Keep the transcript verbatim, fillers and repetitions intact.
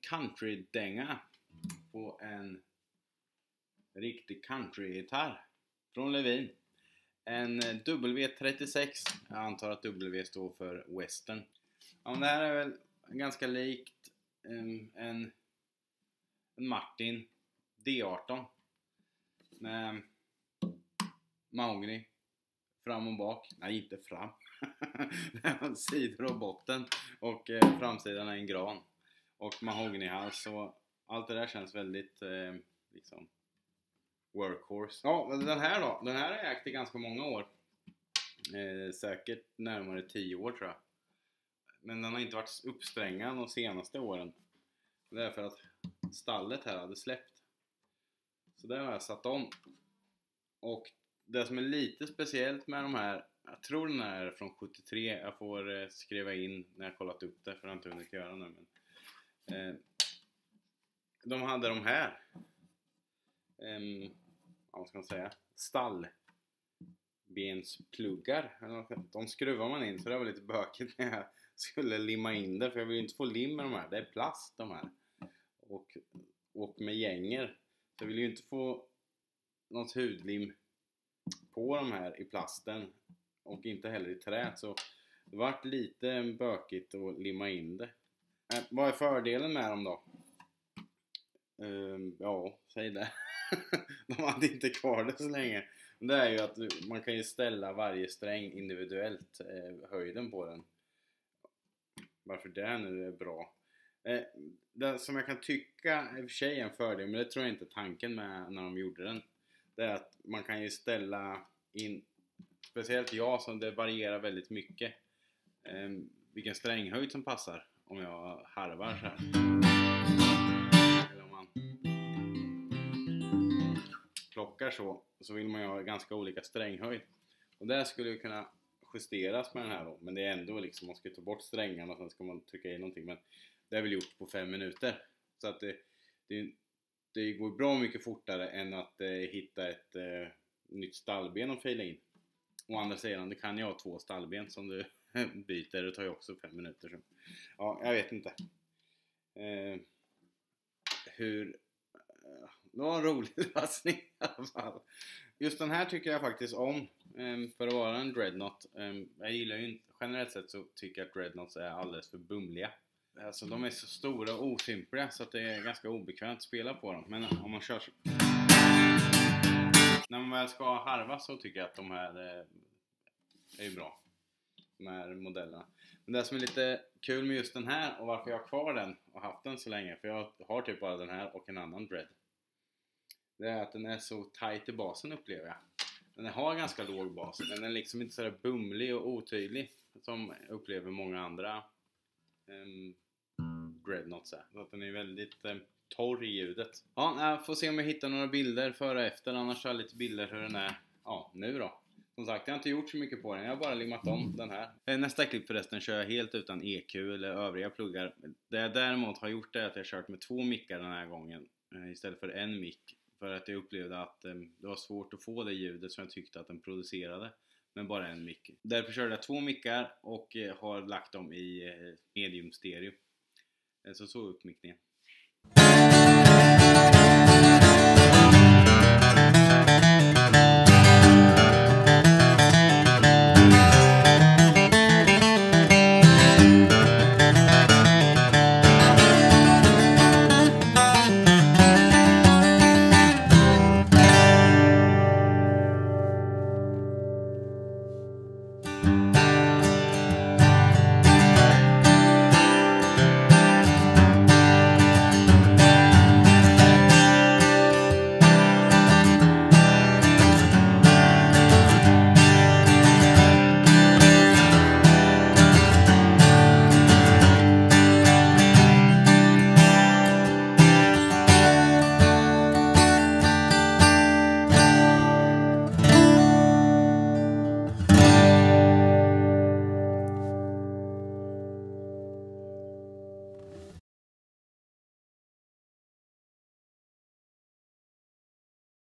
country-dänga på en riktig country-gitarr från Levin. En W trettiosex, jag antar att W står för Western. Ja, men det här är väl ganska likt um, en, en Martin D arton med mahogny fram och bak. Nej, inte fram. Sidor och botten och eh, framsidan är en gran och mahognyhals, och allt det där känns väldigt eh, liksom workhorse. Ja, den här då, den här har jag ägt i ganska många år, eh, säkert närmare tio år tror jag, men den har inte varit uppsträngad de senaste åren. Det är för att stallet här hade släppt, så där har jag satt om. Och det som är lite speciellt med de här, jag tror den här är från sjuttiotre, jag får eh, skriva in när jag kollat upp det, för jag har inte hunnit göra nu, men eh, de hade de här eh, vad ska man säga, stallbenspluggar. De skruvar man in, så det var lite bökigt när jag skulle limma in det, för jag vill inte få lim med de här, det är plast de här, och, och med gänger, så jag vill ju inte få något hudlim på de här i plasten, och inte heller i trät, så det vart lite bökigt att limma in det. Äh, vad är fördelen med dem då? Uh, ja, säg det. De hade inte kvar det så länge. Det är ju att man kan ju ställa varje sträng individuellt, eh, höjden på den. Varför det nu är bra. Eh, det som jag kan tycka i och för sig är en fördel, men det tror jag inte tanken med när de gjorde den, det är att man kan ju ställa in, speciellt jag som det varierar väldigt mycket, eh, vilken stränghöjd som passar om jag harvar så här. Eller om man plockar så, så vill man ju ha ganska olika stränghöjd. Och det skulle ju kunna justeras med den här då, men det är ändå liksom, man ska ta bort strängarna och sen ska man trycka in någonting, men det är väl gjort på fem minuter. Så att det, det, det går bra mycket fortare än att eh, hitta ett eh, nytt stallben och fila in. Å andra sidan, det kan ju ha två stallben som du byter, det tar ju också fem minuter. Så. Ja, jag vet inte. Eh, hur... Eh, det var en rolig passning i alla fall. Just den här tycker jag faktiskt om, eh, för att vara en dreadnought. Eh, jag gillar ju inte, generellt sett så tycker jag att dreadnoughts är alldeles för bumliga. Alltså de är så stora och osympliga så att det är ganska obekvämt att spela på dem. Men om man kör så... När man väl ska harva så tycker jag att de här eh, är ju bra. De här modellerna. Men det som är lite kul med just den här och varför jag har kvar den och haft den så länge, för jag har typ bara den här och en annan dread, det är att den är så tight i basen, upplever jag. Den har ganska låg bas, men den är liksom inte så där bumlig och otydlig som jag upplever många andra um, dreadnoughts är. Så att den är väldigt um, torr i ljudet. Ja, jag får se om jag hittar några bilder före och efter, annars har jag lite bilder hur den är ja, nu då. Som sagt, jag har inte gjort så mycket på den, jag har bara limmat om den här. Nästa klipp förresten kör jag helt utan E Q eller övriga pluggar. Det jag däremot har gjort är att jag har kört med två mickar den här gången istället för en mick. För att jag upplevde att um, det var svårt att få det ljudet som jag tyckte att den producerade med bara en mick. Därför körde jag två mickar och uh, har lagt dem i uh, medium stereo. Så så uppmickningen.